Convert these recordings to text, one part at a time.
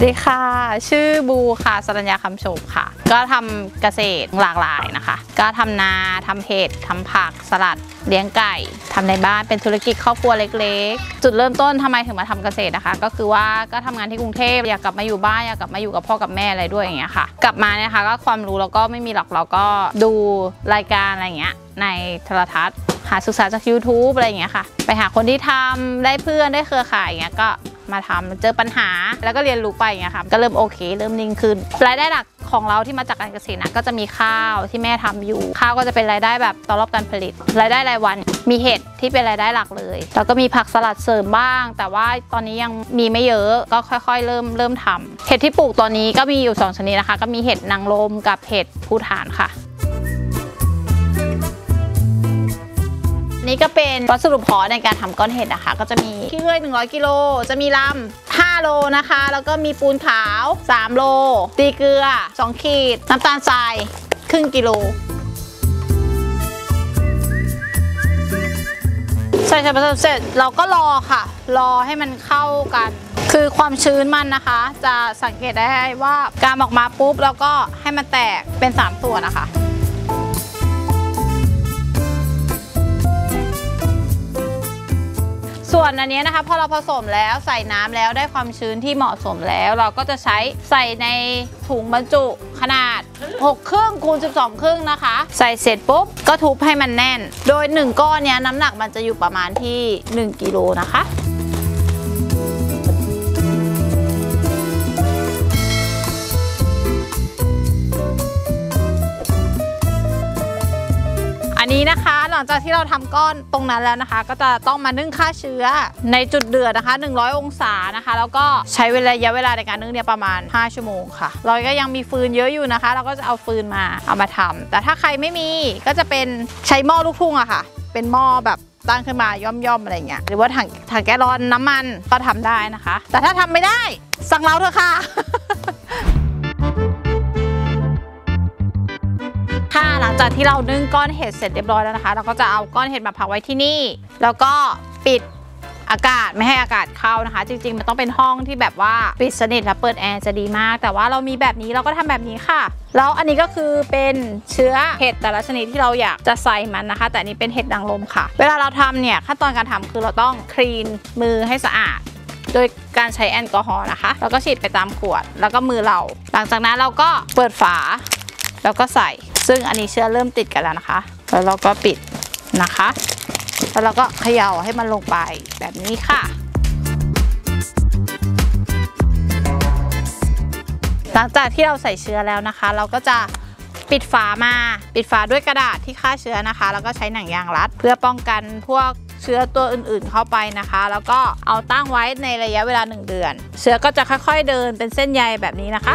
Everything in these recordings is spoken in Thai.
สวัสดีค่ะชื่อบูค่ะสรัญญาคำโฉมค่ะก็ทำเกษตรหลากหลายนะคะก็ทำนาทำเห็ดทำผักสลัดเลี้ยงไก่ทำในบ้านเป็นธุรกิจครอบครัวเล็กๆจุดเริ่มต้นทำไมถึงมาทำเกษตรนะคะก็คือว่าก็ทำงานที่กรุงเทพอยากกลับมาอยู่บ้านอยากกลับมาอยู่กับพ่อกับแม่อะไรด้วยอย่างเงี้ยค่ะกลับมาเนี่ยค่ะก็ความรู้เราก็ไม่มีหรอกเราก็ดูรายการอะไรเงี้ยในโทรทัศน์หาศึกษาจาก YouTube อะไรอย่างเงี้ยค่ะไปหาคนที่ทำได้เพื่อนได้เครือข่ายอย่างเงี้ยก็มาทำเจอปัญหาแล้วก็เรียนรู้ไปอย่างเงี้ยค่ะก็เริ่มโอเคเริ่มนิ่งขึ้นรายได้หลักของเราที่มาจากการเกษตรนะก็จะมีข้าวที่แม่ทำอยู่ข้าวก็จะเป็นรายได้แบบต่อรอบการผลิตรายได้รายวันมีเห็ดที่เป็นรายได้หลักเลยแล้วก็มีผักสลัดเสริมบ้างแต่ว่าตอนนี้ยังมีไม่เยอะก็ค่อยๆเริ่มทำเห็ดที่ปลูกตอนนี้ก็มีอยู่2ชนิดนะคะก็มีเห็ดนางรมกับเห็ดภูฐานค่ะนี่ก็เป็นวัสดุเพาะในการทำก้อนเห็ดนะคะก็จะมีขี้เลื่อย100 กิโลจะมีลำ5 โลนะคะแล้วก็มีปูนขาว3 โลตีเกลือ2 ขีดน้ำตาลทรายครึ่งกิโลใส่ผสมเสร็จเราก็รอค่ะรอให้มันเข้ากันคือความชื้นมันนะคะจะสังเกตได้ว่าการออกมาปุ๊บแล้วก็ให้มันแตกเป็น3 ส่วนนะคะส่วนอันนี้นะคะพอเราผสมแล้วใส่น้ำแล้วได้ความชื้นที่เหมาะสมแล้วเราก็จะใส่ในถุงบรรจุขนาด6 ครึ่งคูณ12 ครึ่งนะคะใส่เสร็จปุ๊บก็ทุบให้มันแน่นโดย1 ก้อนนี้น้ำหนักมันจะอยู่ประมาณที่1 กิโลนะคะอันนี้นะคะหลังจากที่เราทำก้อนตรงนั้นแล้วนะคะก็จะต้องมานึ่งฆ่าเชื้อในจุดเดือดนะคะ100 องศานะคะแล้วก็ใช้ระยะเวลาในการนึ่งเนี่ยประมาณ5 ชั่วโมงค่ะเราก็ยังมีฟืนเยอะอยู่นะคะเราก็จะเอาฟืนเอามาทำแต่ถ้าใครไม่มีก็จะเป็นใช้หม้อลูกทุ่งอะค่ะเป็นหม้อแบบตั้งขึ้นมาย่อมอะไรเงี้ยหรือว่าถังแก๊สร้อนน้ำมันก็ทำได้นะคะแต่ถ้าทำไม่ได้สั่งเราเถอะค่ะหลังจากที่เรานึ่งก้อนเห็ดเสร็จเรียบร้อยแล้วนะคะเราก็จะเอาก้อนเห็ดมาพักไว้ที่นี่แล้วก็ปิดอากาศไม่ให้อากาศเข้านะคะจริงๆมันต้องเป็นห้องที่แบบว่าปิดสนิทและเปิดแอร์จะดีมากแต่ว่าเรามีแบบนี้เราก็ทำแบบนี้ค่ะแล้วอันนี้ก็คือเป็นเชื้อเห็ดแต่ละชนิดที่เราอยากจะใส่มันนะคะแต่อันนี้เป็นเห็ดนางรมค่ะเวลาเราทำเนี่ยขั้นตอนการทำคือเราต้องคลีนมือให้สะอาดโดยการใช้แอลกอฮอล์นะคะแล้วก็ฉีดไปตามขวดแล้วก็มือเราหลังจากนั้นเราก็เปิดฝาแล้วก็ใส่ซึ่งอันนี้เชื้อเริ่มติดกันแล้วนะคะแล้วเราก็ปิดนะคะแล้วเราก็เขย่าให้มันลงไปแบบนี้ค่ะหลังจากที่เราใส่เชื้อแล้วนะคะเราก็จะปิดฝาด้วยกระดาษที่ฆ่าเชื้อนะคะแล้วก็ใช้หนังยางรัดเพื่อป้องกันพวกเชื้อตัวอื่นๆเข้าไปนะคะแล้วก็เอาตั้งไว้ในระยะเวลา1 เดือนเชื้อก็จะค่อยๆเดินเป็นเส้นใยแบบนี้นะคะ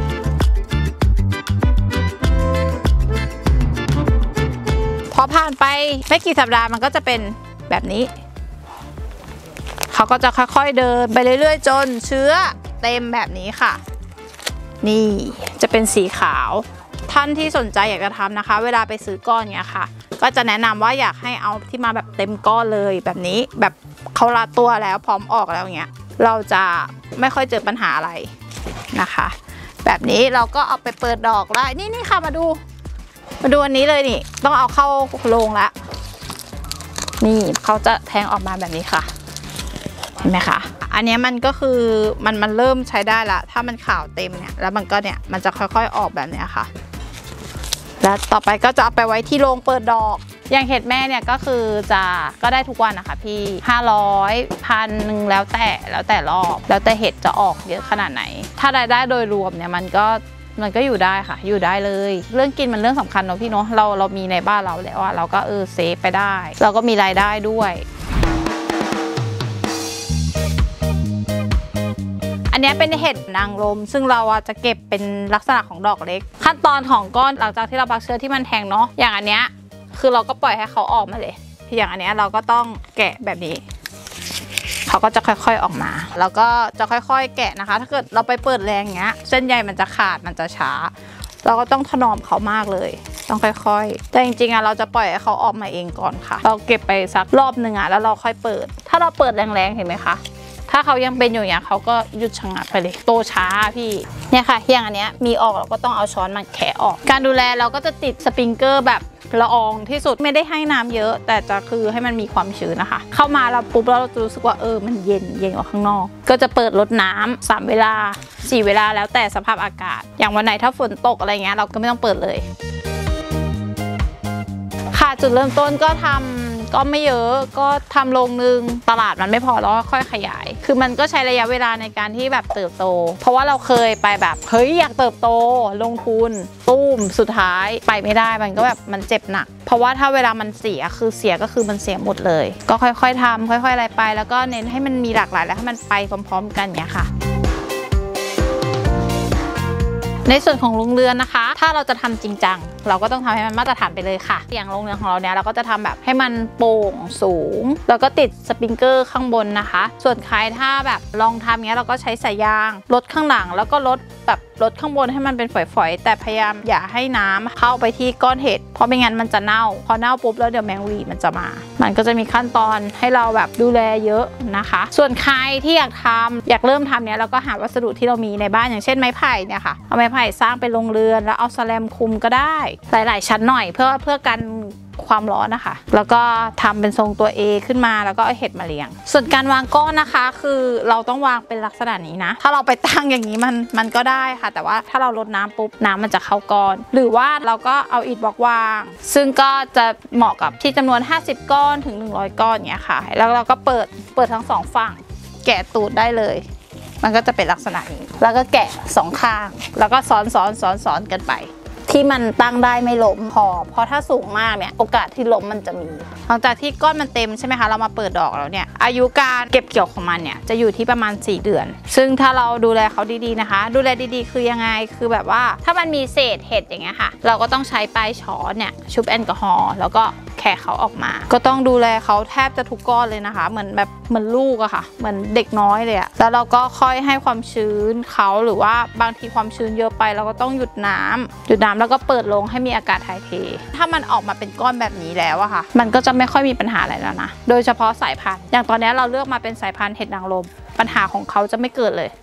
พอผ่านไปไม่กี่สัปดาห์มันก็จะเป็นแบบนี้เขาก็จะค่อยๆเดินไปเรื่อยๆจนเชื้อเต็มแบบนี้ค่ะนี่จะเป็นสีขาวท่านที่สนใจอยากจะทำนะคะเวลาไปซื้อก้อนเนี้ยค่ะก็จะแนะนำว่าอยากให้เอาที่มาแบบเต็มก้อนเลยแบบนี้แบบเขาลาตัวแล้วพร้อมออกแล้วเงี้ยเราจะไม่ค่อยเจอปัญหาอะไรนะคะแบบนี้เราก็เอาไปเปิดดอกแล้วนี่ค่ะมาดูอันนี้เลยนี่ต้องเอาเข้าโรงแล้วนี่เขาจะแทงออกมาแบบนี้ค่ะเห็นไหมคะอันนี้มันก็คือมันเริ่มใช้ได้ละถ้ามันขาวเต็มเนี่ยแล้วมันก็เนี่ยมันจะค่อยๆออกแบบนี้ค่ะแล้วต่อไปก็จะเอาไปไว้ที่โรงเปิดดอกอย่างเห็ดแม่เนี่ยก็คือก็ได้ทุกวันนะคะพี่500 1,000แล้วแต่รอบแล้วแต่เห็ดจะออกเยอะขนาดไหนถ้ารายได้โดยรวมเนี่ยมันก็อยู่ได้ค่ะอยู่ได้เลยเรื่องกินมันเรื่องสำคัญเนาะพี่เนาะเรามีในบ้านเราแล้วเราก็เซฟไปได้เราก็มีรายได้ด้วยอันนี้เป็นเห็ดนางรมซึ่งเราจะเก็บเป็นลักษณะของดอกเล็กขั้นตอนของก้อนหลังจากที่เราพักเชื้อที่มันแทงเนาะอย่างอันเนี้ยคือเราก็ปล่อยให้เขาออกมาเลยอย่างอันเนี้ยเราก็ต้องแกะแบบนี้เขาก็จะค่อยๆออกมาแล้วก็จะค่อยๆแกะนะคะถ้าเกิดเราไปเปิดแรงอย่างเงี้ยเส้นใยมันจะขาดมันจะช้าเราก็ต้องถนอมเขามากเลยต้องค่อยๆแต่จริงๆเราจะปล่อยให้เขาออกมาเองก่อนค่ะเราเก็บไปสักรอบหนึ่งแล้วเราค่อยเปิดถ้าเราเปิดแรงๆเห็นไหมคะถ้าเขายังเป็นอยู่อย่างเขาก็หยุดชะงักไปเลยโตช้าพี่เนี่ยค่ะอย่างอันเนี้ยมีออกเราก็ต้องเอาช้อนมาแคะออกการดูแลเราก็จะติดสปริงเกอร์แบบละอองที่สุดไม่ได้ให้น้ำเยอะแต่จะคือให้มันมีความชื้นนะคะเข้ามาเราปุ๊บแล้วเราจะรู้สึกว่ามันเย็นกว่าข้างนอกก็จะเปิดรดน้ำ3 เวลา 4 เวลาแล้วแต่สภาพอากาศอย่างวันไหนถ้าฝนตกอะไรเงี้ยเราก็ไม่ต้องเปิดเลยค่ะจุดเริ่มต้นก็ทำก็ไม่เยอะก็ทำโรงนึงตลาดมันไม่พอแล้วค่อยขยายคือมันก็ใช้ระยะเวลาในการที่แบบเติบโตเพราะว่าเราเคยไปแบบอยากเติบโตลงทุนตุ้มสุดท้ายไปไม่ได้มันก็แบบมันเจ็บหนักเพราะว่าถ้าเวลามันเสียก็คือมันเสียหมดเลยก็ค่อยๆทำค่อยๆอะไรไปแล้วก็เน้นให้มันมีหลากหลายแล้วให้มันไปพร้อมๆกันอย่างเงี้ยค่ะในส่วนของโรงเรือนนะคะถ้าเราจะทำจริงจังเราก็ต้องทำให้มันมาตรฐานไปเลยค่ะอย่างโรงเรือนของเราเนี่ยเราก็จะทำแบบให้มันโปร่งสูงแล้วก็ติดสปริงเกอร์ข้างบนนะคะส่วนใครถ้าแบบลองทำเงี้ยเราก็ใช้สายยางลดข้างหลังแล้วก็ลดข้างบนให้มันเป็นฝอยๆแต่พยายามอย่าให้น้ำเข้าไปที่ก้อนเห็ดเพราะไม่งั้นมันจะเน่าพอเน่าปุ๊บแล้วเดี๋ยวแมงวีมันจะมามันก็จะมีขั้นตอนให้เราแบบดูแลเยอะนะคะส่วนใครที่อยากเริ่มทำเนี้ยเราก็หาวัสดุที่เรามีในบ้านอย่างเช่นไม้ไผ่เนี่ยค่ะเอาไม้ไผ่สร้างเป็นโรงเรือนแล้วเอาแสแลมคุมก็ได้หลายๆชั้นหน่อยเพื่อกันความร้อนนะคะแล้วก็ทำเป็นทรงตัว A ขึ้นมาแล้วก็เอาเห็ดมาเลี้ยงส่วนการวางก้อนนะคะคือเราต้องวางเป็นลักษณะนี้นะถ้าเราไปตั้งอย่างนี้มันก็ได้ค่ะแต่ว่าถ้าเราลดน้ำปุ๊บน้ำมันจะเข้าก้อนหรือว่าเราก็เอาอิฐบล็อกวางซึ่งก็จะเหมาะกับที่จำนวน50 ก้อนถึง100 ก้อนเนี้ยค่ะแล้วเราก็เปิดทั้ง2 ฝั่งแกะตูดได้เลยมันก็จะเป็นลักษณะนี้แล้วก็แกะ2 ข้างแล้วก็ซ้อนกันไปที่มันตั้งได้ไม่ล้มเพราะถ้าสูงมากเนี่ยโอกาสที่ล้มมันจะมีหลังจากที่ก้อนมันเต็มใช่ไหมคะเรามาเปิดดอกแล้วเนี่ยอายุการเก็บเกี่ยวของมันเนี่ยจะอยู่ที่ประมาณ4 เดือนซึ่งถ้าเราดูแลเขาดีๆนะคะดูแลดีๆคือยังไงคือแบบว่าถ้ามันมีเศษเห็ดอย่างเงี้ยค่ะเราก็ต้องใช้ปลายช้อนเนี่ยชุบแอลกอฮอล์แล้วก็แคะเขาออกมาก็ต้องดูแลเขาแทบจะทุกก้อนเลยนะคะเหมือนลูกอะค่ะเหมือนเด็กน้อยเลยอะแล้วเราก็ค่อยให้ความชื้นเขาหรือว่าบางทีความชื้นเยอะไปเราก็ต้องหยุดน้ำแล้วก็เปิดลงให้มีอากาศถ่ายเทถ้ามันออกมาเป็นก้อนแบบนี้แล้วอะค่ะมันก็จะไม่ค่อยมีปัญหาอะไรแล้วนะโดยเฉพาะสายพันธุ์อย่างตอนนี้เราเลือกมาเป็นสายพันธุ์เห็ดนางรมปัญหาของเขาจะไม่เกิดเลย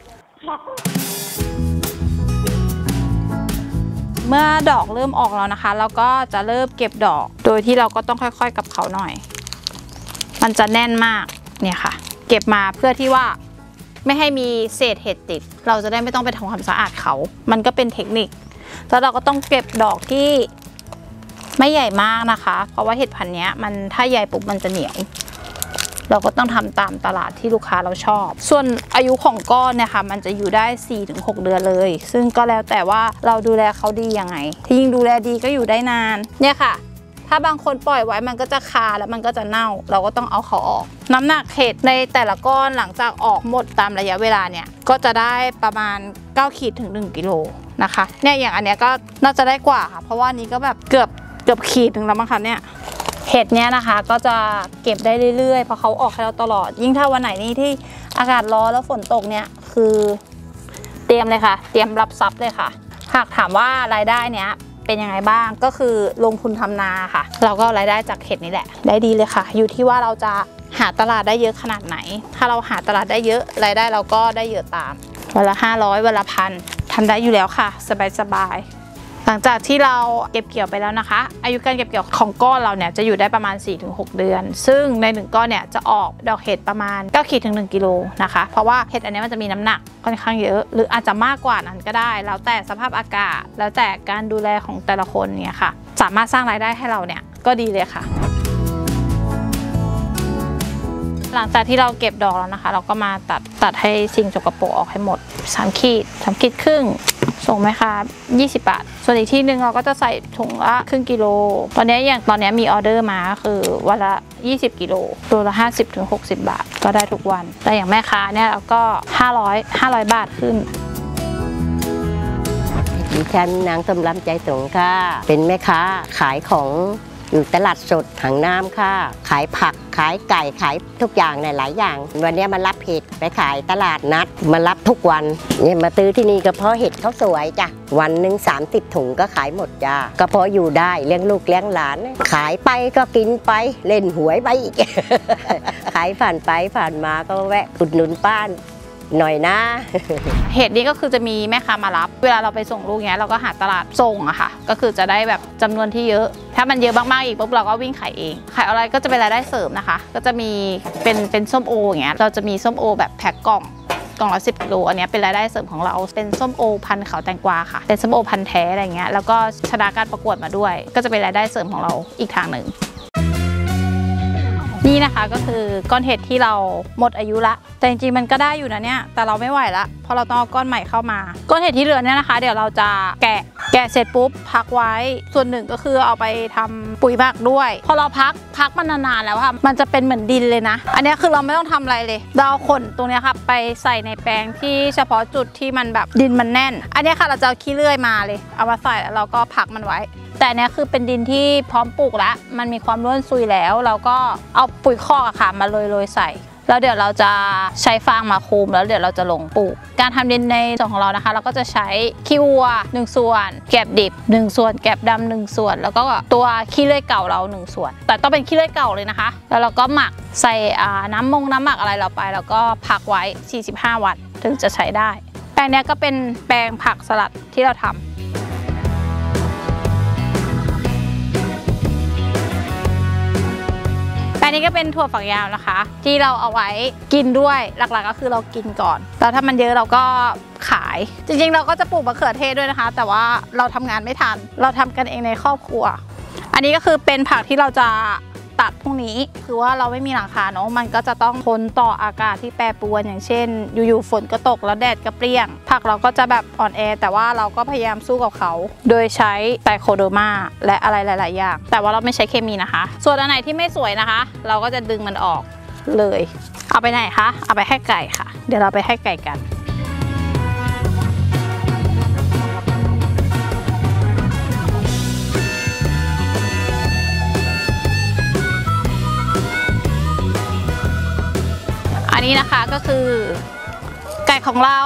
เมื่อดอกเริ่มออกแล้วนะคะเราก็จะเริ่มเก็บดอกโดยที่เราก็ต้องค่อยๆกับเขาหน่อยมันจะแน่นมากเนี่ยค่ะเก็บมาเพื่อที่ว่าไม่ให้มีเศษเห็ดติดเราจะได้ไม่ต้องไปทำความสะอาดเขามันก็เป็นเทคนิคแล้วเราก็ต้องเก็บดอกที่ไม่ใหญ่มากนะคะเพราะว่าเห็ดพันธุ์นี้มันถ้าใหญ่ปุ๊บมันจะเหนียวเราก็ต้องทำตามตลาดที่ลูกค้าเราชอบส่วนอายุของก้อนเนี่ยค่ะมันจะอยู่ได้ 4-6 เดือนเลยซึ่งก็แล้วแต่ว่าเราดูแลเขาดียังไงที่ยิ่งดูแลดีก็อยู่ได้นานเนี่ยค่ะถ้าบางคนปล่อยไว้มันก็จะคาแล้วมันก็จะเน่าเราก็ต้องเอาเขาออกน้ำหนักเห็ดในแต่ละก้อนหลังจากออกหมดตามระยะเวลาเนี่ยก็จะได้ประมาณ9 ขีดถึง1 กิโลนะคะเนี่ยอย่างอันเนี้ยก็น่าจะได้กว่าค่ะเพราะว่านี้ก็แบบเกือบขีดหนึ่งแล้วมั้งคะเนี่ยเห็ดเนี้ยนะคะก็จะเก็บได้เรื่อยๆเพราะเขาออกให้เราตลอดยิ่งถ้าวันไหนนี่ที่อากาศร้อนแล้วฝนตกเนี่ยคือเตรียมเลยค่ะเตรียมรับทรัพย์เลยค่ะหากถามว่ารายได้เนี้ยเป็นยังไงบ้างก็คือลงทุนทำนาค่ะเราก็รายได้จากเห็ดนี่แหละได้ดีเลยค่ะอยู่ที่ว่าเราจะหาตลาดได้เยอะขนาดไหนถ้าเราหาตลาดได้เยอะรายได้เราก็ได้เยอะตามวันละ500วันละ1,000ทำได้อยู่แล้วค่ะสบายหลังจากที่เราเก็บเกี่ยวไปแล้วนะคะอายุการเก็บเกี่ยวของก้อนเราเนี่ยจะอยู่ได้ประมาณ 4-6 เดือนซึ่งใน1ก้อนเนี่ยจะออกดอกเห็ดประมาณ9 ขีดถึง1 กิโลนะคะเพราะว่าเห็ดอันนี้มันจะมีน้ำหนักค่อนข้างเยอะหรืออาจจะมากกว่านั้นก็ได้แล้วแต่สภาพอากาศแล้วแต่การดูแลของแต่ละคนเนี่ยค่ะสามารถสร้างรายได้ให้เราเนี่ยก็ดีเลยค่ะหลังจากที่เราเก็บดอกแล้วนะคะเราก็มาตัดให้สิ่งสกปรกออกให้หมด3 ขีดครึ่งส่งไหมคะ20 บาทส่วนอีกที่หนึ่งเราก็จะใส่ถุงละครึ่งกิโลตอนนี้มีออเดอร์มาคือวันละ20 กิโลตัวละ50-60 บาทก็ได้ทุกวันแต่อย่างแม่ค้าเนี่ยเราก็500 บาทขึ้นดิฉันนางสมรำใจสงค่ะเป็นแม่ค้าขายของอยู่ตลาดสดหางน้ำค่ะขายผักขายไก่ขายทุกอย่างในหลายอย่างวันนี้มารับเห็ดไปขายตลาดนัดมารับทุกวันเนี่ยมาซื้อที่นี่ก็เพราะเห็ดเขาสวยจ้ะวันหนึ่ง30 ถุงก็ขายหมดจ้าก็พออยู่ได้เลี้ยงลูกเลี้ยงหลานขายไปก็กินไปเล่นหวยไปอีก ขายผ่านไปผ่านมาก็แวะอุดหนุนป้าหน่อยนะเห็ดนี้ก็คือจะมีแม่ค้ามารับเวลาเราไปส่งลูกเนี้ยเราก็หาตลาดส่งอะค่ะก็คือจะได้แบบจำนวนที่เยอะถ้ามันเยอะมากๆอีกปุ๊บเราก็วิ่งขายเองขายอะไรก็จะเป็นรายได้เสริมนะคะก็จะมีเป็นส้มโออย่างเงี้ยเราจะมีส้มโอแบบแพ็คกล่องละ10 กิโลอันนี้เป็นรายได้เสริมของเราเป็นส้มโอพันธุ์เขาแตงกวาค่ะเป็นส้มโอพันธุ์แท้อะไรเงี้ยแล้วก็ชนะการประกวดมาด้วยก็จะเป็นรายได้เสริมของเราอีกทางหนึ่งนี่นะคะก็คือก้อนเห็ดที่เราหมดอายุละแต่จริงๆมันก็ได้อยู่นะเนี่ยแต่เราไม่ไหวละเพราะเราต้องเอาก้อนใหม่เข้ามาก้อนเห็ดที่เหลือเนี่ยนะคะเดี๋ยวเราจะแกะเสร็จปุ๊บพักไว้ส่วนหนึ่งก็คือเอาไปทำปุ๋ยหมักด้วยพอเราพักมันนานๆแล้วค่ะมันจะเป็นเหมือนดินเลยนะอันนี้คือเราไม่ต้องทำอะไรเลยเราเอาขนตรงนี้ค่ะไปใส่ในแปลงที่เฉพาะจุดที่มันแบบดินมันแน่นอันนี้ค่ะเราจะเอาขี้เลื่อยมาเลยเอามาใส่แล้วเราก็พักมันไว้แต่เนี้ยคือเป็นดินที่พร้อมปลูกแล้วมันมีความร่วนซุยแล้วเราก็เอาปุ๋ยคอกอะค่ะมาโรยใส่แล้วเดี๋ยวเราจะใช้ฟางมาคุมแล้วเดี๋ยวเราจะลงปลูกการทำดินในส่วนของเรานะคะเราก็จะใช้ขี้วัว1 ส่วนแกบดิบ1 ส่วนแกบดำ1 ส่วนแล้วก็ตัวขี้เลื่อยเก่าเรา1 ส่วนแต่ต้องเป็นขี้เลื่อยเก่าเลยนะคะแล้วเราก็หมักใส่น้ำหมักอะไรเราไปแล้วก็พักไว้45 วันถึงจะใช้ได้แปลงนี้ก็เป็นแปลงผักสลัดที่เราทำอันนี้ก็เป็นถั่วฝักยาวนะคะที่เราเอาไว้กินด้วยหลักๆก็คือเรากินก่อนแล้วถ้ามันเยอะเราก็ขายจริงๆเราก็จะปลูกมะเขือเทศด้วยนะคะแต่ว่าเราทำงานไม่ทันเราทำกันเองในครอบครัวอันนี้ก็คือเป็นผักที่เราจะตัดพรุ่งนี้คือว่าเราไม่มีหลังคาเนาะมันก็จะต้องทนต่ออากาศที่แปรปรวนอย่างเช่นอยู่ๆฝนก็ตกแล้วแดดก็เปรี้ยงผักเราก็จะแบบอ่อนแอแต่ว่าเราก็พยายามสู้กับเขาโดยใช้ไตรโคเดอร์มาและอะไรหลายๆอย่างแต่ว่าเราไม่ใช้เคมีนะคะส่วนอันไหนที่ไม่สวยนะคะเราก็จะดึงมันออกเลยเอาไปไหนคะเอาไปให้ไก่ค่ะเดี๋ยวเราไปให้ไก่กันอันนี้นะคะก็คือไก่ของเรา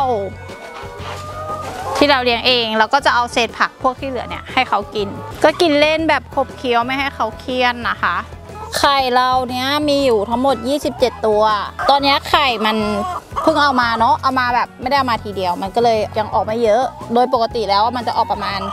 ที่เราเลี้ยงเองเราก็จะเอาเศษผักพวกที่เหลือเนี่ยให้เขากินก็กินเล่นแบบขบเคี้ยวไม่ให้เขาเคี้ยนนะคะไข่เราเนี้ยมีอยู่ทั้งหมด27 ตัวตอนนี้ไข่มันเพิ่งเอามาเนาะเอามาแบบไม่ได้เอามาทีเดียวมันก็เลยยังออกไม่เยอะโดยปกติแล้วมันจะออกประมาณ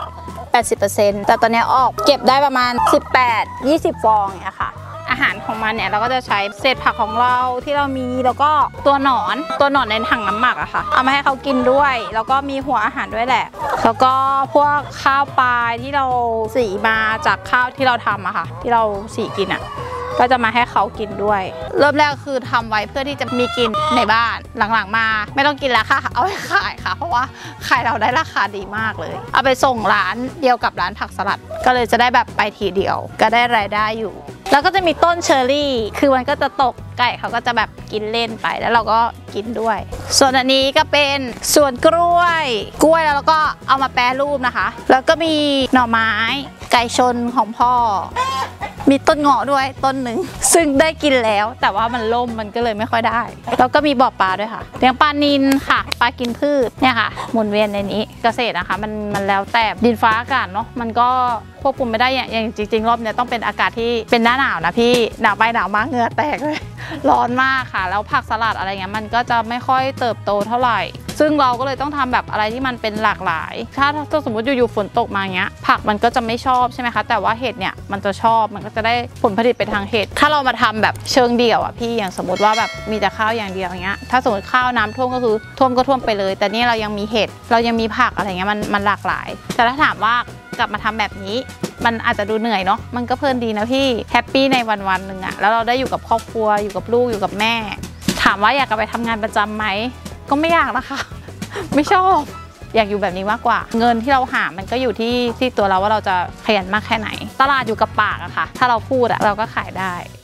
80% แต่ตอนนี้ออกเก็บได้ประมาณ18-20 ฟองเนี่ยค่ะอาหารของมันเนี่ยเราก็จะใช้เศษผักของเราที่เรามีแล้วก็ตัวหนอนในถังน้ำหมักอะค่ะเอามาให้เขากินด้วยแล้วก็มีหัวอาหารด้วยแหละแล้วก็พวกข้าวปลายที่เราสีมาจากข้าวที่เราทำอะค่ะที่เราสีกินอะก็จะมาให้เขากินด้วยเริ่มแรกคือทำไว้เพื่อที่จะมีกินในบ้านหลังๆมาไม่ต้องกินแล้วค่ะเอาไปขายค่ะเพราะว่าขายเราได้ราคาดีมากเลยเอาไปส่งร้านเดียวกับร้านผักสลัดก็เลยจะได้แบบไปทีเดียวก็ได้รายได้อยู่แล้วก็จะมีต้นเชอร์รี่คือมันก็จะตกไก่เขาก็จะแบบกินเล่นไปแล้วเราก็กินด้วยส่วนอันนี้ก็เป็นสวนกล้วยแล้วเราก็เอามาแปรรูปนะคะแล้วก็มีหน่อไม้ไก่ชนของพ่อมีต้นเงาะด้วยต้นหนึ่งซึ่งได้กินแล้วแต่ว่ามันล่มมันก็เลยไม่ค่อยได้แล้วก็มีบ่อปลาด้วยค่ะเลี้ยงปลานิลค่ะปลากินพืชเนี่ยค่ะหมุนเวียนในนี้เกษตรนะคะมันแล้วแต่ดินฟ้าอากาศเนาะมันก็ควบคุมไม่ได้อย่างจริงๆรอบนี้ต้องเป็นอากาศที่เป็นหน้าหนาวนะพี่หนาวไปหนาวมาเหงื่อแตกเลยร้อนมากค่ะแล้วผักสลัดอะไรเงี้ยมันก็จะไม่ค่อยเติบโตเท่าไหร่ซึ่งเราก็เลยต้องทำแบบอะไรที่มันเป็นหลากหลายถ้าสมมติอยู่ๆฝนตกมาเงี้ยผักมันก็จะไม่ชอบใช่ไหมคะแต่ว่าเห็ดเนี่ยมันจะชอบมันก็จะได้ผลผลิตไปทางเห็ดถ้าเรามาทำแบบเชิงเดี่ยวอ่ะพี่อย่างสมมติว่าแบบมีแต่ข้าวอย่างเดียวอย่างเงี้ยถ้าสมมติข้าวน้ำท่วมก็คือท่วมก็ท่วมไปเลยแต่นี่เรายังมีเห็ดเรายังมีผักอะไรเงี้ยมันหลากหลายแต่ถ้าถามว่ากลับมาทำแบบนี้มันอาจจะดูเหนื่อยเนาะมันก็เพลินดีนะพี่แฮปปี้ในวันๆหนึ่งอะแล้วเราได้อยู่กับครอบครัวอยู่กับลูกอยู่กับแม่ถามว่าอยากจะไปทำงานประจำไหมก็ไม่อยากนะคะ ไม่ชอบอยากอยู่แบบนี้มากกว่าเงินที่เราหามันก็อยู่ที่ตัวเราว่าเราจะขยันมากแค่ไหนตลาดอยู่กับปากอะค่ะถ้าเราพูดอะเราก็ขายได้